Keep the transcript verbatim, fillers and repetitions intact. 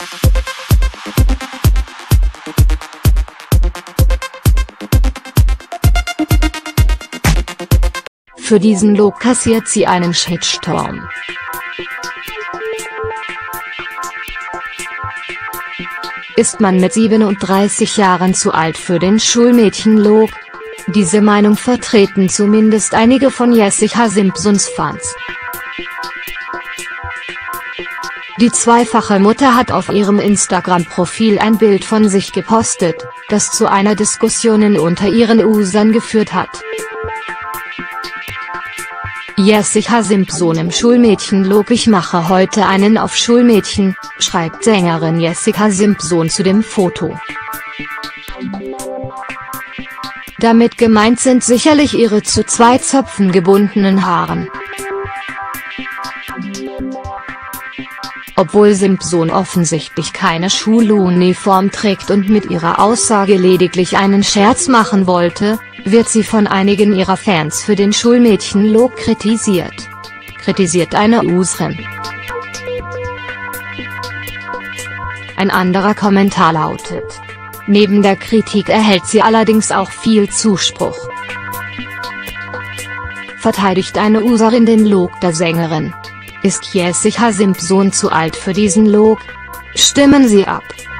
Für diesen Look kassiert sie einen Shitstorm. Ist man mit siebenunddreißig Jahren zu alt für den Schulmädchen-Look? Diese Meinung vertreten zumindest einige von Jessica Simpsons Fans. Die zweifache Mutter hat auf ihrem Instagram-Profil ein Bild von sich gepostet, das zu einer Diskussion unter ihren Usern geführt hat. Jessica Simpson im Schulmädchen-Look: Ich mache heute einen auf Schulmädchen, schreibt Sängerin Jessica Simpson zu dem Foto. Damit gemeint sind sicherlich ihre zu zwei Zöpfen gebundenen Haaren. Obwohl Simpson offensichtlich keine Schuluniform trägt und mit ihrer Aussage lediglich einen Scherz machen wollte, wird sie von einigen ihrer Fans für den Schulmädchen-Look kritisiert. Kritisiert eine Userin. Ein anderer Kommentar lautet: Neben der Kritik erhält sie allerdings auch viel Zuspruch. Verteidigt eine Userin den Look der Sängerin. Ist Jessica Simpson zu alt für diesen Look? Stimmen Sie ab.